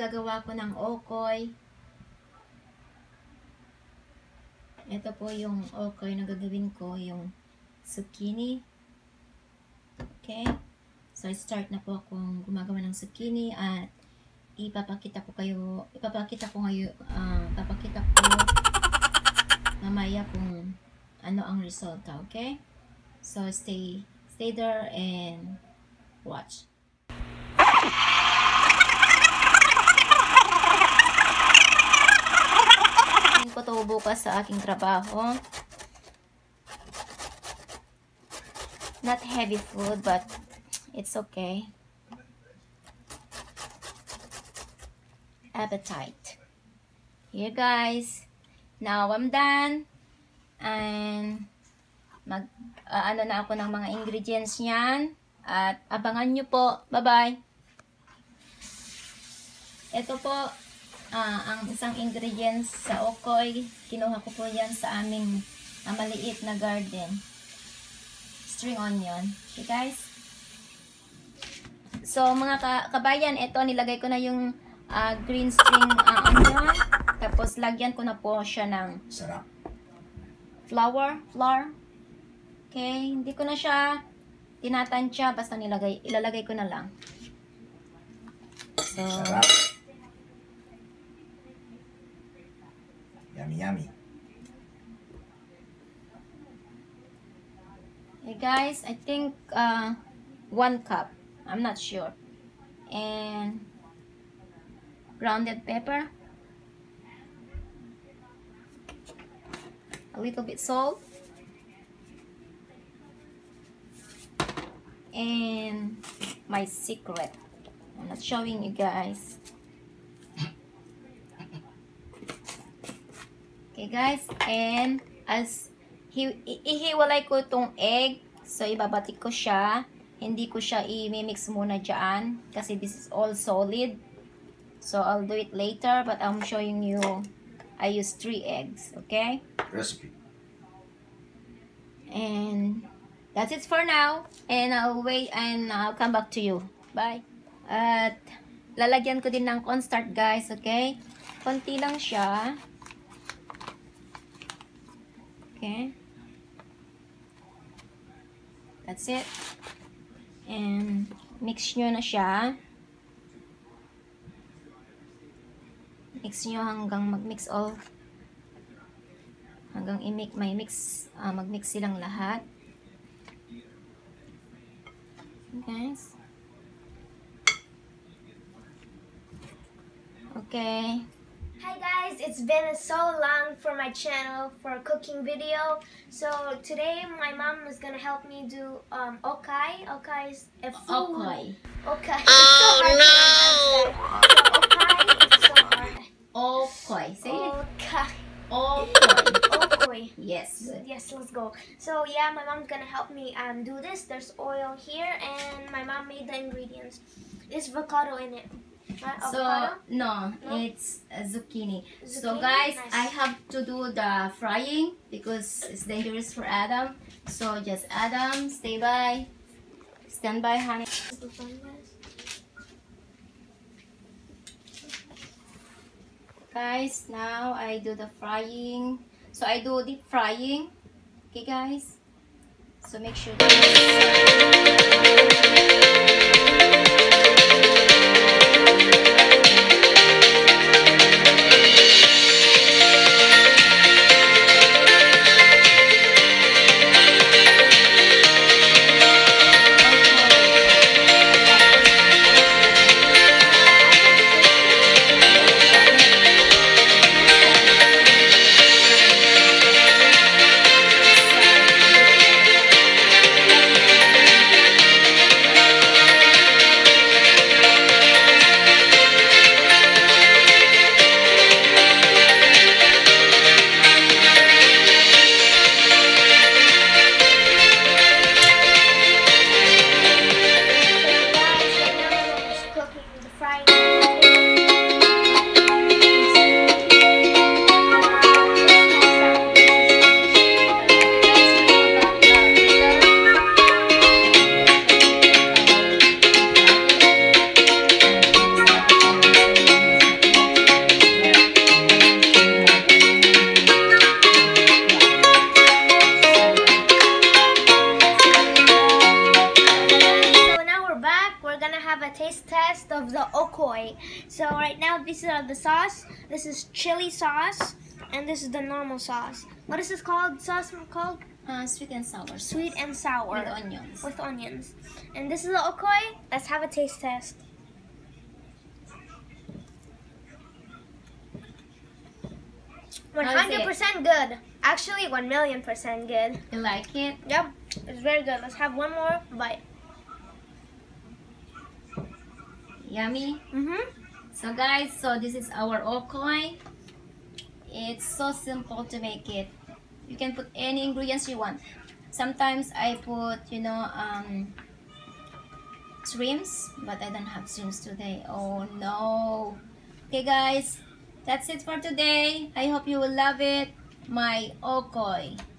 Gagawa ko ng okoy. Ito po yung okoy na gagawin ko, yung zucchini. Okay? So, start na po akong gumagawa ng zucchini at ipapakita ko mamaya kung ano ang resulta, okay? So, stay there and watch. Hindi ko to bukas sa aking trabaho. Not heavy food, but it's okay. Appetite. Here guys. Now I'm done. And ano na ako ng mga ingredients niyan. At abangan nyo po. Bye-bye. Ito po ang isang ingredients sa okoy. Kinuha ko po yan sa aming maliit na garden. String onion. Okay guys? So mga kabayan, ito nilagay ko na yung green string onion. Tapos lagyan ko na po siya ng flour. Okay, hindi ko na siya tinatansya, basta ilalagay ko na lang. So, sarap. Yummy. Hey guys, I think 1 cup. I'm not sure. And grounded pepper. A little bit salt. And my secret. I'm not showing you guys. Okay guys, and as ihiwalay ko itong egg, so ibabatik ko siya. Hindi ko siya i-mix muna dyan kasi this is all solid. So I'll do it later, but I'm showing you I use 3 eggs, okay? Recipe. And that's it for now. And I'll wait and I'll come back to you. Bye. At lalagyan ko din ng cornstarch guys, okay? Konti lang siya. Okay. That's it. And mix nyo na siya. Mix nyo hanggang mag-mix all. Hanggang mag-mix silang lahat. Guys. Okay. Hi guys, it's been so long for my channel for a cooking video. So today my mom is gonna help me do okai. Okai is a food. Okai. Oh no! Okai is so hard. Okai. Say it. Okai. Okai. Yes. Good. Yes, let's go. So yeah, my mom's gonna help me do this. There's oil here, and my mom made the ingredients. There's avocado in it. So no, it's zucchini. So guys, nice. I have to do the frying because it's dangerous for Adam. So just Adam, stand by, honey. Guys, now I do the frying. So I do deep frying. Okay guys. So make sure have a taste test of the okoy. So right now, these are the sauce. This is chili sauce, and this is the normal sauce. What is this called? Sauce called? Sweet and sour. Sweet and sour. With onions. With onions. And this is the okoy. Let's have a taste test. How is it? 100% good. Actually, 1,000,000% good. You like it? Yep, it's very good. Let's have one more bite. Yummy? So guys, this is our okoy. It's so simple to make it. You can put any ingredients you want. Sometimes I put, shrimps, but I don't have shrimps today. Oh no. Okay guys, that's it for today. I hope you will love it. My okoy.